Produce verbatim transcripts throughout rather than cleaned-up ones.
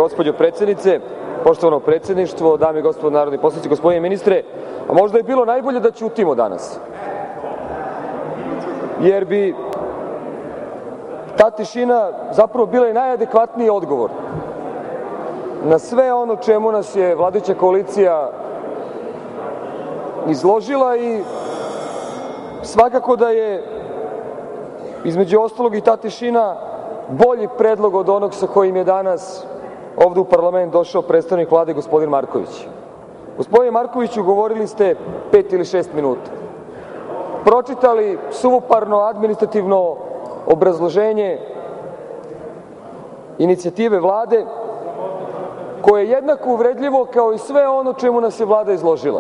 gospođo predsednice, poštovano predsedništvo, dame i gospodo narodni poslanici, gospodine ministre, a možda je bilo najbolje da ćutimo danas, jer bi ta tišina zapravo bila i najadekvatniji odgovor na sve ono čemu nas je vladajuća koalicija izložila i svakako da je između ostalog i ta tišina bolji predlog od onog sa kojim je danas ovde u parlament došao predstavnik Vlade, gospodin Marković. Gospodine Markoviću, govorili ste pet ili šest minuta. Pročitali suvoparno administrativno obrazloženje inicijative Vlade, koje je jednako uvredljivo kao i sve ono čemu nas je Vlada izložila.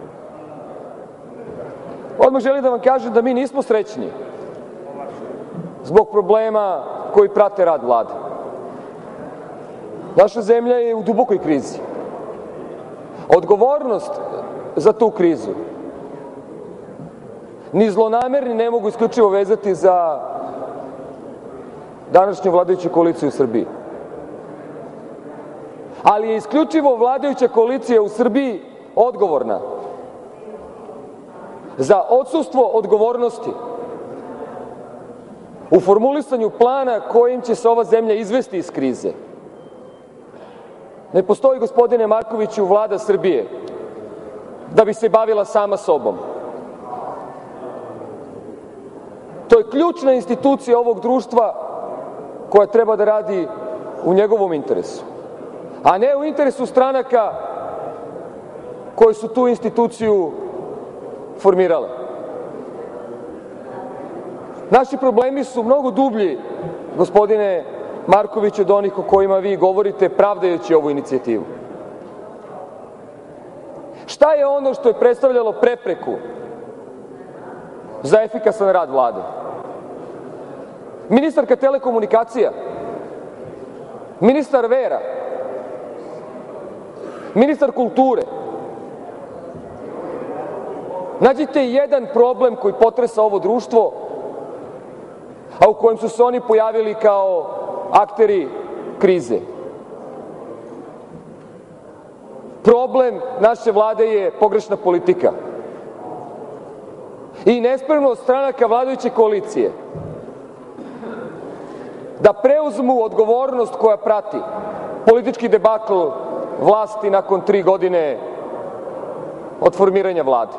Odmah želim da vam kažem da mi nismo srećni zbog problema koji prate rad Vlade. Naša zemlja je u dubokoj krizi. Odgovornost za tu krizu ni zlonamerni ne mogu isključivo vezati za današnju vladajuću koaliciju u Srbiji. Ali je isključivo vladajuća koalicija u Srbiji odgovorna za odsustvo odgovornosti u formulisanju plana kojim će se ova zemlja izvesti iz krize. Ne postoji, gospodine Markoviću, Vlada Srbije da bi se bavila sama sobom. To je ključna institucija ovog društva koja treba da radi u njegovom interesu, a ne u interesu stranaka koje su tu instituciju formirale. Naši problemi su mnogo dublji, gospodine Markoviću, od onih o kojima vi govorite pravdajući ovu inicijativu. Šta je ono što je predstavljalo prepreku za efikasan rad Vlade? Ministarka telekomunikacija, ministar vera, ministar kulture. Nađite jedan problem koji potresa ovo društvo, a u kojem su se oni pojavili kao akteri krize. Problem naše Vlade je pogrešna politika i nespremnost stranaka vladajuće koalicije da preuzmu odgovornost koja prati politički debakl vlasti nakon tri godine od formiranja Vlade.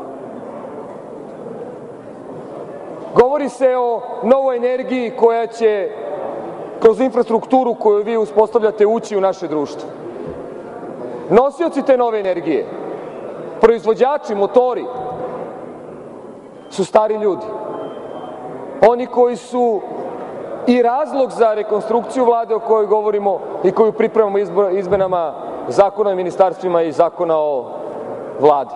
Govori se o novoj energiji koja će kroz infrastrukturu koju vi uspostavljate ući u naše društvo. Nosioci te nove energije, proizvođači, motori, su stari ljudi. Oni koji su i razlog za rekonstrukciju Vlade o kojoj govorimo i koju pripremamo izmenama Zakona o ministarstvima i Zakona o Vladi.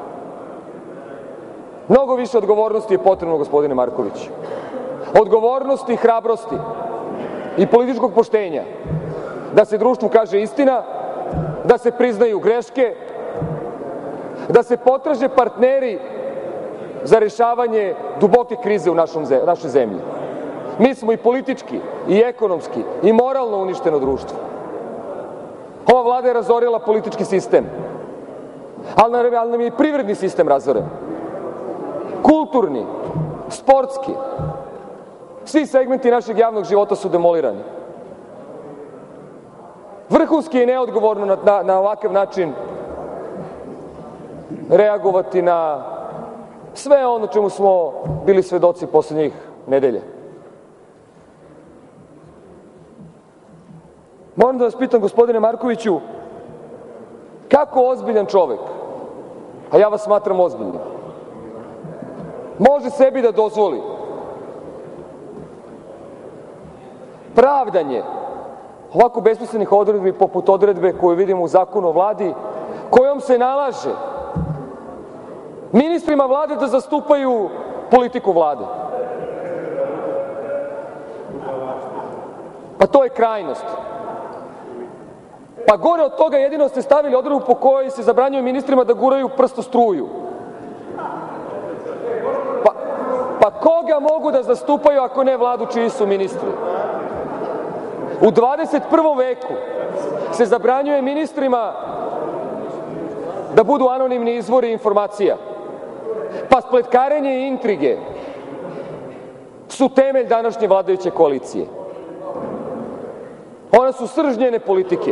Mnogo više odgovornosti je potrebno, gospodine Markoviću. Odgovornosti, hrabrosti i političkog poštenja da se društvu kaže istina, da se priznaju greške, da se potraže partneri za rešavanje duboke krize u našoj zemlji. Mi smo i politički, i ekonomski, i moralno uništeno društvo. Ova Vlada je razorila politički sistem, ali nam je i privredni sistem razoren. Kulturni, sportski, svi segmenti našeg javnog života su demolirani. Vrhunski je neodgovorno na, na, na ovakav način reagovati na sve ono čemu smo bili svedoci poslednjih nedelja. Moram da vas pitam, gospodine Markoviću, kako ozbiljan čovek, a ja vas smatram ozbiljnim, može sebi da dozvoli pravdanje ovako besmislenih odredbi poput odredbe koju vidimo u Zakonu o Vladi, kojom se nalaže ministrima Vlade da zastupaju politiku Vlade. Pa to je krajnost. Pa gore od toga jedino ste stavili odredbu po kojoj se zabranjuje ministrima da guraju prst u struju. Pa, pa koga mogu da zastupaju ako ne Vladu čiji su ministri? U dvadeset prvom veku se zabranjuje ministrima da budu anonimni izvori informacija. Pa spletkarenje i intrige su temelj današnje vladajuće koalicije. One su srž njene politike.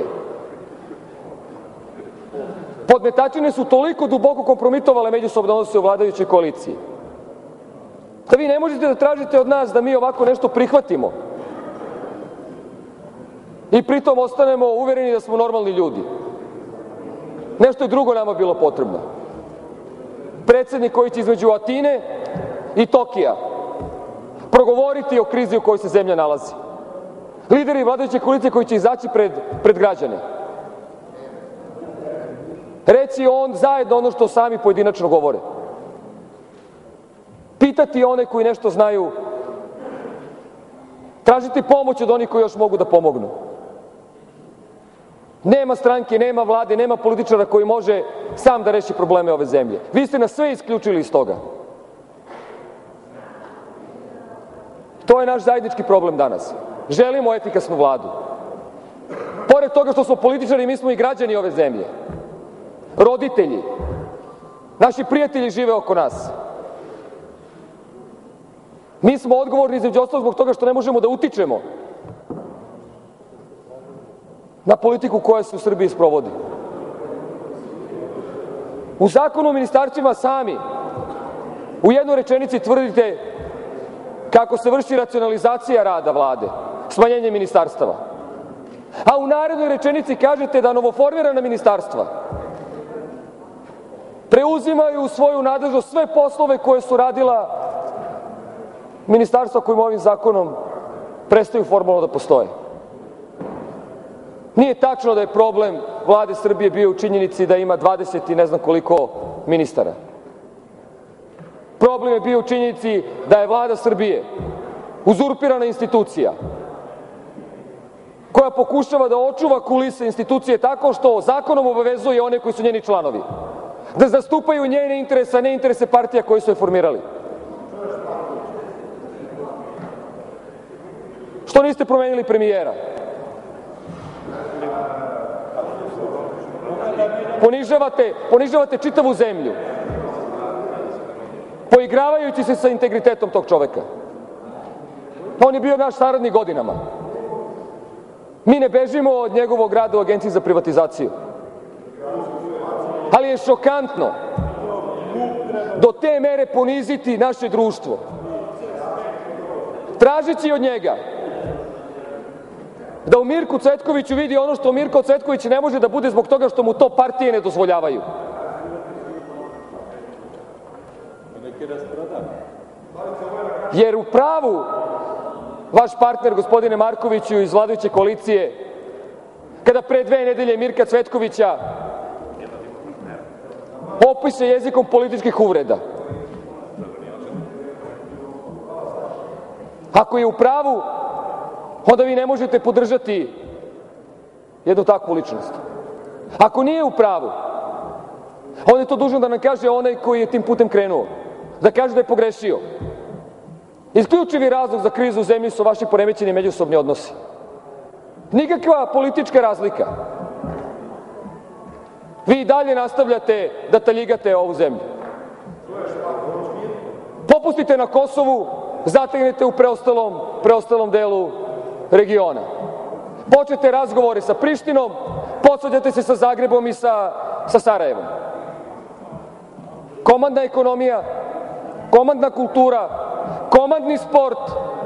Podmetačine su toliko duboko kompromitovale međusobne odnose u vladajućoj koaliciji da vi ne možete da tražite od nas da mi ovako nešto prihvatimo i pritom ostanemo uvereni da smo normalni ljudi. Nešto je drugo nama bilo potrebno. Predsednik koji će između Atine i Tokija progovoriti o krizi u kojoj se zemlja nalazi. Lideri vladajuće koalicije koji će izaći pred, pred građane. Reći on zajedno ono što sami pojedinačno govore. Pitati one koji nešto znaju. Tražiti pomoć od onih koji još mogu da pomognu. Nema stranke, nema vlade, nema političara koji može sam da reši probleme ove zemlje. Vi ste nas sve isključili iz toga. To je naš zajednički problem danas. Želimo efikasnu vladu. Pored toga što smo političari, mi smo i građani ove zemlje. Roditelji, naši prijatelji žive oko nas. Mi smo odgovorni između ostalog zbog toga što ne možemo da utičemo na politiku koja se u Srbiji sprovodi. U Zakonu o ministarstvima sami u jednoj rečenici tvrdite kako se vrši racionalizacija rada vlade, smanjenje ministarstava. A u narednoj rečenici kažete da novoformirana ministarstva preuzimaju u svoju nadležnost sve poslove koje su radila ministarstva kojim ovim zakonom prestaju formalno da postoje. Nije tačno da je problem vlade Srbije bio u činjenici da ima dvadeset i ne znam koliko ministara. Problem je bio u činjenici da je vlada Srbije uzurpirana institucija koja pokušava da očuva kulise institucije tako što zakonom obavezuje one koji su njeni članovi da zastupaju njene interese, a ne interese partija koje su je formirali. Što niste promenili premijera? Ponižavate, ponižavate čitavu zemlju, poigravajući se sa integritetom tog čoveka. On je bio naš saradnik godinama. Mi ne bežimo od njegovog rada u Agenciji za privatizaciju. Ali je šokantno do te mere poniziti naše društvo, tražeći od njega da u Mirku Cvetkoviću vidi ono što Mirko Cvetković ne može da bude zbog toga što mu to partije ne dozvoljavaju. Jer u pravu vaš partner, gospodine Markoviću, iz vladajuće koalicije, kada pre dve nedelje Mirka Cvetkovića opiše jezikom političkih uvreda. Ako je u pravu, onda vi ne možete podržati jednu takvu ličnost. Ako nije u pravu, onda je to dužan da nam kaže onaj koji je tim putem krenuo. Da kaže da je pogrešio. Isključivi razlog za krizu u zemlji su vaši poremećeni međusobni odnosi. Nikakva politička razlika. Vi i dalje nastavljate da taljigate ovu zemlju. Popustite na Kosovu, zategnete u preostalom, preostalom delu regiona. Počete razgovore sa Prištinom, posvađate se sa Zagrebom i sa, sa Sarajevom. Komandna ekonomija, komandna kultura, komandni sport,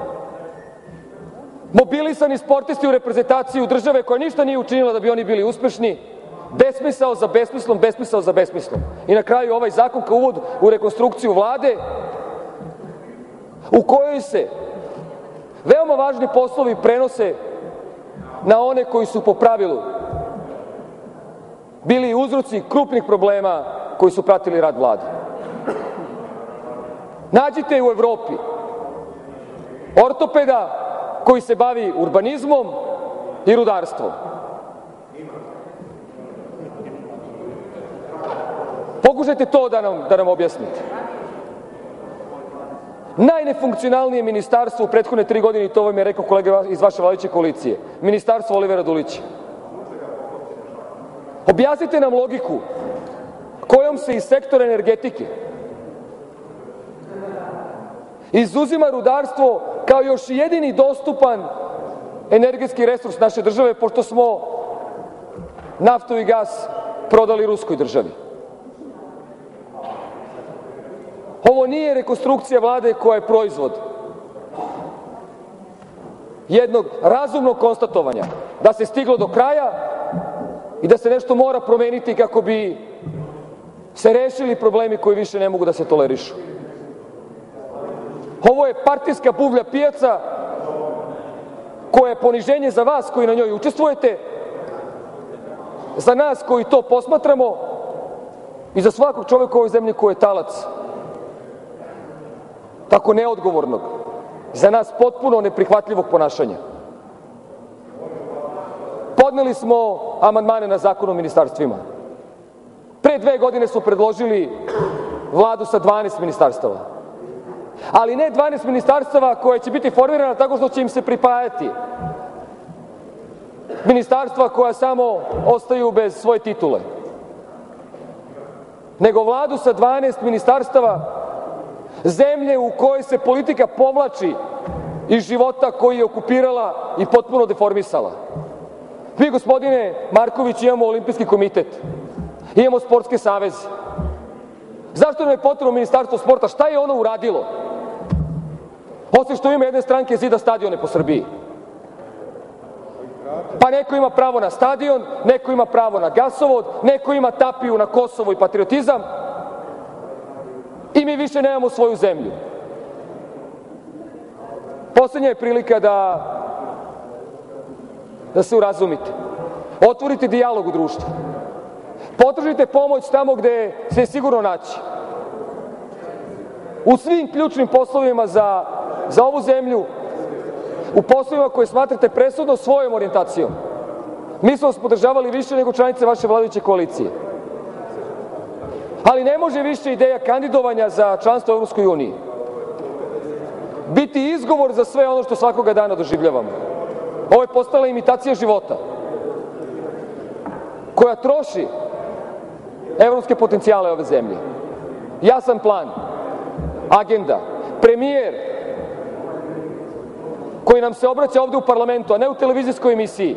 mobilisani sportisti u reprezentaciju države koja ništa nije učinila da bi oni bili uspešni, besmisao za besmislom, besmisao za besmislom. I na kraju ovaj zakon kao uvod u rekonstrukciju vlade u kojoj se veoma važni poslovi prenose na one koji su po pravilu bili uzroci krupnih problema koji su pratili rad vlade. Nađite u Evropi ortopeda koji se bavi urbanizmom i rudarstvom. Pokušajte to da nam, da nam objasnite. Najnefunkcionalnije ministarstvo u prethodne tri godine, i to vam je rekao kolega iz vaše vladajuće koalicije, ministarstvo Olivera Dulića. Objasnite nam logiku kojom se iz sektora energetike izuzima rudarstvo kao još jedini dostupan energetski resurs naše države, pošto smo naftu i gas prodali ruskoj državi. Ovo nije rekonstrukcija Vlade koja je proizvod jednog razumnog konstatovanja da se stiglo do kraja i da se nešto mora promeniti kako bi se rešili problemi koji više ne mogu da se tolerišu. Ovo je partijska buvlja pijaca koja je poniženje za vas koji na njoj učestvujete, za nas koji to posmatramo i za svakog čoveka u ovoj zemlji koji je talac tako neodgovornog, za nas potpuno neprihvatljivog ponašanja. Podneli smo amandmane na Zakon o ministarstvima. Pre dve godine smo predložili Vladu sa dvanaest ministarstava. Ali ne dvanaest ministarstava koje će biti formirana tako što će im se pripajati ministarstva koja samo ostaju bez svoje titule, nego Vladu sa dvanaest ministarstava zemlje u kojoj se politika povlači iz života koji je okupirala i potpuno deformisala. Mi, gospodine Marković, imamo Olimpijski komitet, imamo sportske saveze. Zašto nam je potrebno ministarstvo sporta? Šta je ono uradilo? Osim što ima jedne stranke zida stadione po Srbiji. Pa neko ima pravo na stadion, neko ima pravo na gasovod, neko ima tapiju na Kosovo i patriotizam i mi više nemamo svoju zemlju. Poslednja je prilika da, da se urazumite. Otvorite dijalog u društvu. Potražite pomoć tamo gde se sigurno naći. U svim ključnim poslovima za, za ovu zemlju, u poslovima koje smatrate presudno svojom orijentacijom. Mi smo vas podržavali više nego članice vaše vladajuće koalicije. Ali ne može više ideja kandidovanja za članstvo u Evropskoj uniji biti izgovor za sve ono što svakoga dana doživljavamo. Ovo je postala imitacija života koja troši evropske potencijale ove zemlje. Jasan plan, agenda, premijer koji nam se obraća ovde u parlamentu, a ne u televizijskoj emisiji.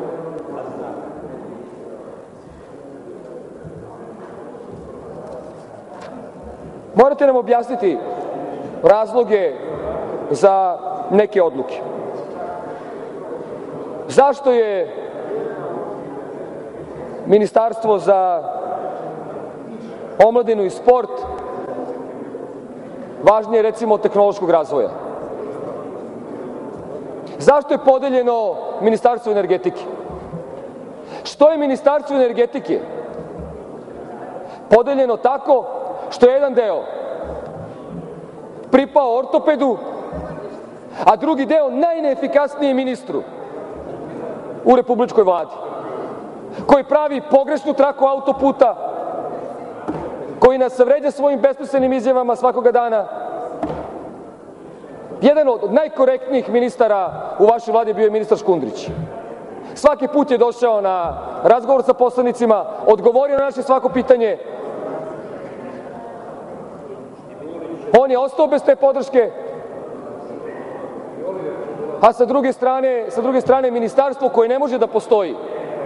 Morate nam objasniti razloge za neke odluke. Zašto je Ministarstvo za omladinu i sport važnije, recimo, od tehnološkog razvoja? Zašto je podeljeno Ministarstvo energetike? Što je Ministarstvo energetike podeljeno tako što je jedan deo pripao ortopedu, a drugi deo najneefikasnijem ministru u republičkoj vladi, koji pravi pogrešnu traku autoputa, koji nas vređa svojim besmislenim izjavama svakoga dana. Jedan od najkorektnijih ministara u vašoj vladi bio je ministar Škundrić. Svaki put je došao na razgovor sa poslanicima, odgovorio na naše svako pitanje. On je ostao bez te podrške, a sa druge strane, sa druge strane ministarstvo koje ne može da postoji,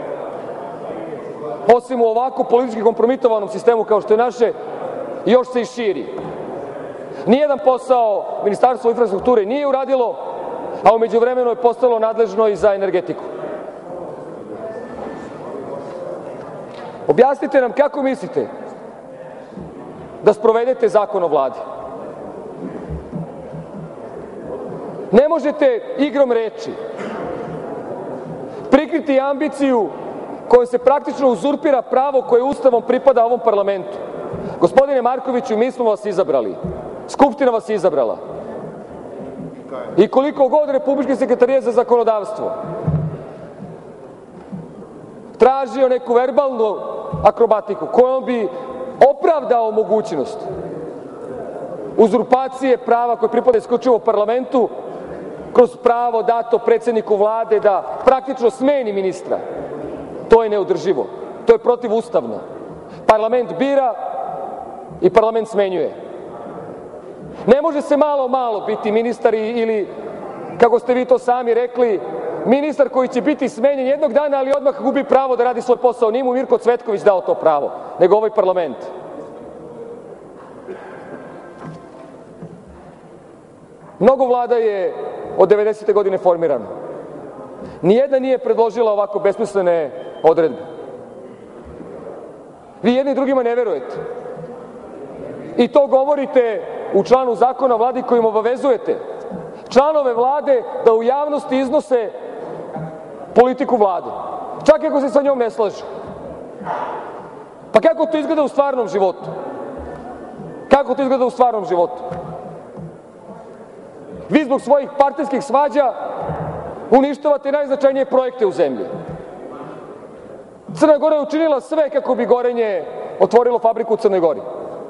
osim u ovako politički kompromitovanom sistemu kao što je naše, još se i širi. Nijedan posao Ministarstvo infrastrukture nije uradilo, a u međuvremenu je postalo nadležno i za energetiku. Objasnite nam kako mislite da sprovedete Zakon o Vladi. Ne možete igrom reči prikriti ambiciju kojom se praktično uzurpira pravo koje Ustavom pripada ovom parlamentu. Gospodine Markoviću, mi smo vas izabrali. Skupština vas je izabrala. I koliko god Republički sekretarijat za zakonodavstvo tražio neku verbalnu akrobatiku kojom bi opravdao mogućnost uzurpacije prava koje pripada isključivo parlamentu kroz pravo dato predsedniku Vlade da praktično smeni ministra, to je neodrživo. To je protivustavno. Parlament bira i parlament smenjuje. Ne može se malo, malo biti ministar ili, kako ste vi to sami rekli, ministar koji će biti smenjen jednog dana, ali odmah gubi pravo da radi svoj posao. Nije mu Mirko Cvetković dao to pravo, nego ovaj parlament. Mnogo vlada je od devedesete godine formirano. Nijedna nije predložila ovako besmislene odredbe. Vi jedni drugima ne verujete. I to govorite u članu zakona o vladi kojim obavezujete članove vlade da u javnosti iznose politiku vlade. Čak i ako se sa njom ne slažu. Pa kako to izgleda u stvarnom životu? Kako to izgleda u stvarnom životu? Vi zbog svojih partijskih svađa uništavate najznačajnije projekte u zemlji. Crna Gora je učinila sve kako bi Gorenje otvorilo fabriku u Crnoj Gori.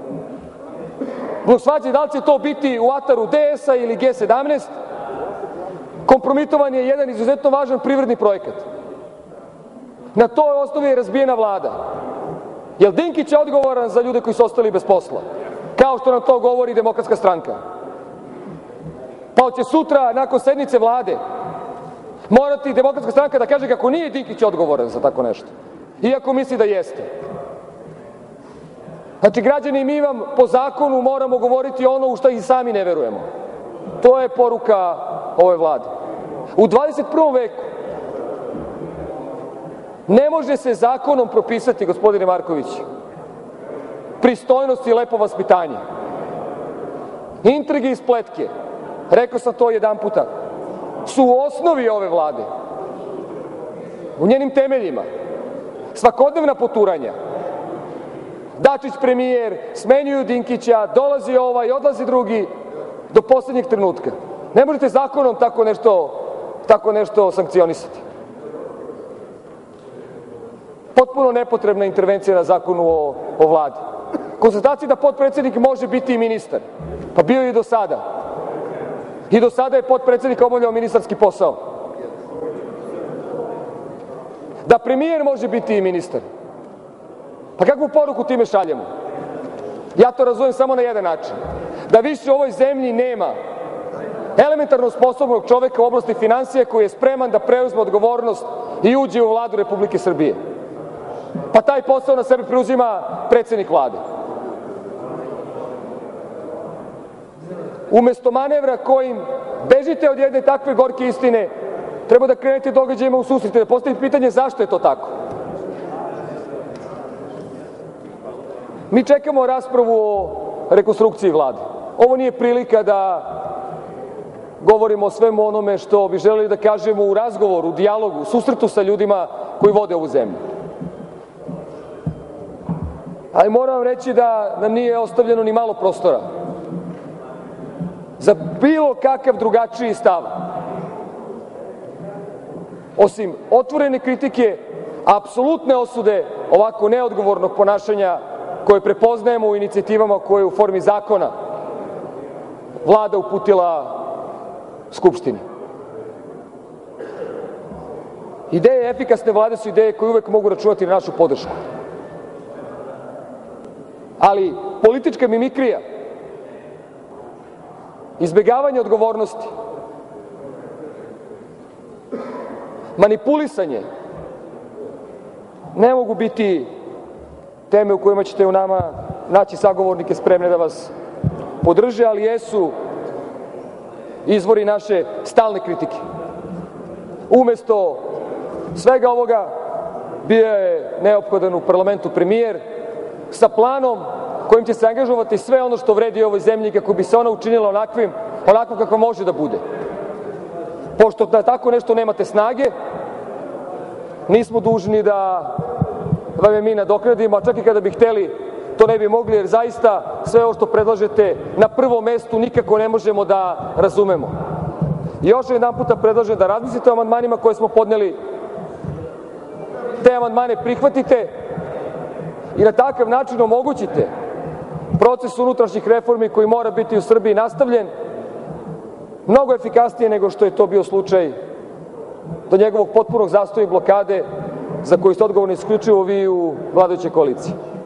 Zbog svađe da li će to biti u ataru D S-a ili G sedamnaest, kompromitovan je jedan izuzetno važan privredni projekat. Na toj osnovi je razbijena vlada. Jel Dinkić je odgovoran za ljude koji su ostali bez posla? Kao što nam to govori Demokratska stranka. Pa hoće sutra, nakon sednice vlade, morati Demokratska stranka da kaže kako nije Dinkić odgovoran za tako nešto. Iako misli da jeste. Znači, građani, mi vam po zakonu moramo govoriti ono u što i sami ne verujemo. To je poruka ove vlade. U dvadeset prvom veku ne može se zakonom propisati, gospodine Marković, pristojnost i lepo vaspitanje. Intrige i spletke, rekao sam to jedan puta, su u osnovi ove vlade. U njenim temeljima. Svakodnevna poturanja. Dačić premijer, smenjuju Dinkića, dolazi ovaj, odlazi drugi, do poslednjeg trenutka. Ne možete zakonom tako nešto, tako nešto sankcionisati. Potpuno nepotrebna intervencija na zakonu o, o vladi. Konstatacija da potpredsednik može biti i ministar. Pa bio je i do sada. I do sada je potpredsednik obavljao ministarski posao. Da premijer može biti i ministar. Pa kakvu poruku time šaljemo? Ja to razumem samo na jedan način. Da više u ovoj zemlji nema elementarno sposobnog čoveka u oblasti finansija koji je spreman da preuzme odgovornost i uđe u Vladu Republike Srbije. Pa taj posao na sebe preuzima predsednik vlade. Umesto manevra kojim bežite od jedne takve gorke istine, treba da krenete događajima u susret, da postavite pitanje zašto je to tako. Mi čekamo raspravu o rekonstrukciji vlade. Ovo nije prilika da govorimo o svemu onome što bi želeli da kažemo u razgovoru, u dijalogu, u susretu sa ljudima koji vode ovu zemlju. Ali moram vam reći da nam nije ostavljeno ni malo prostora za bilo kakav drugačiji stav. Osim otvorene kritike, apsolutne osude ovako neodgovornog ponašanja koje prepoznajemo u inicijativama koje u formi zakona vlada uputila Skupštini. Ideje efikasne vlade su ideje koje uvek mogu računati na našu podršku. Ali politička mimikrija, izbegavanje odgovornosti, manipulisanje ne mogu biti teme u kojima ćete u nama naći sagovornike spremne da vas podrže, ali jesu izvori naše stalne kritike. Umesto svega ovoga bio je neophodan u parlamentu premijer sa planom kojim će se angažovati sve ono što vredi ovoj zemlji kako bi se ona učinila onakvim, onako kako može da bude. Pošto da tako nešto nemate snage, nismo dužni da vam je mi nadoknadimo, a čak i kada bi hteli, to ne bi mogli, jer zaista sve ovo što predlažete na prvom mestu nikako ne možemo da razumemo. I još jedan puta predlažem da razmislite o amandmanima koje smo podneli, te amandmane prihvatite i na takav način omogućite proces unutrašnjih reformi koji mora biti u Srbiji nastavljen mnogo efikasnije nego što je to bio slučaj do njegovog potpunog zastoja i blokade za koji ste odgovorni isključivo vi u vladajućoj koaliciji.